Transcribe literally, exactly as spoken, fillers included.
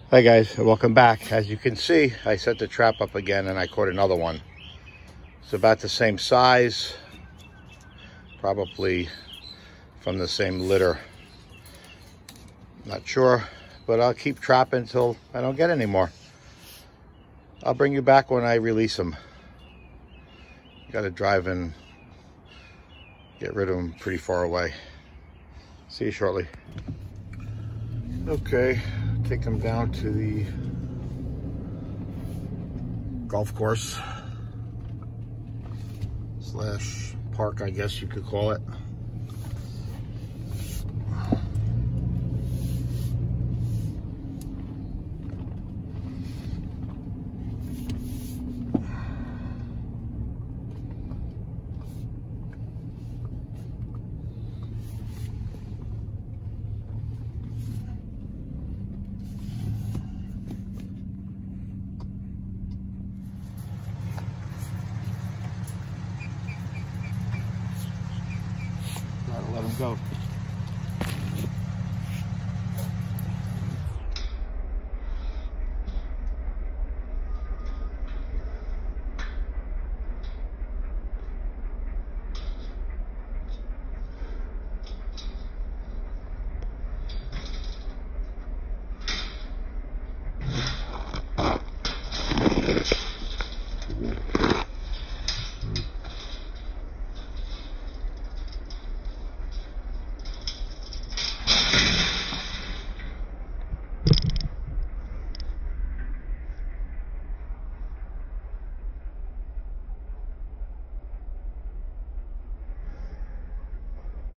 Hi guys, welcome back. As you can see, I set the trap up again and I caught another one. It's about the same size, probably from the same litter. Not sure, but I'll keep trapping until I don't get any more. I'll bring you back when I release them. Got to drive and get rid of them pretty far away. See you shortly. Okay, take them down to the golf course slash park, I guess you could call it. Gotta let them go.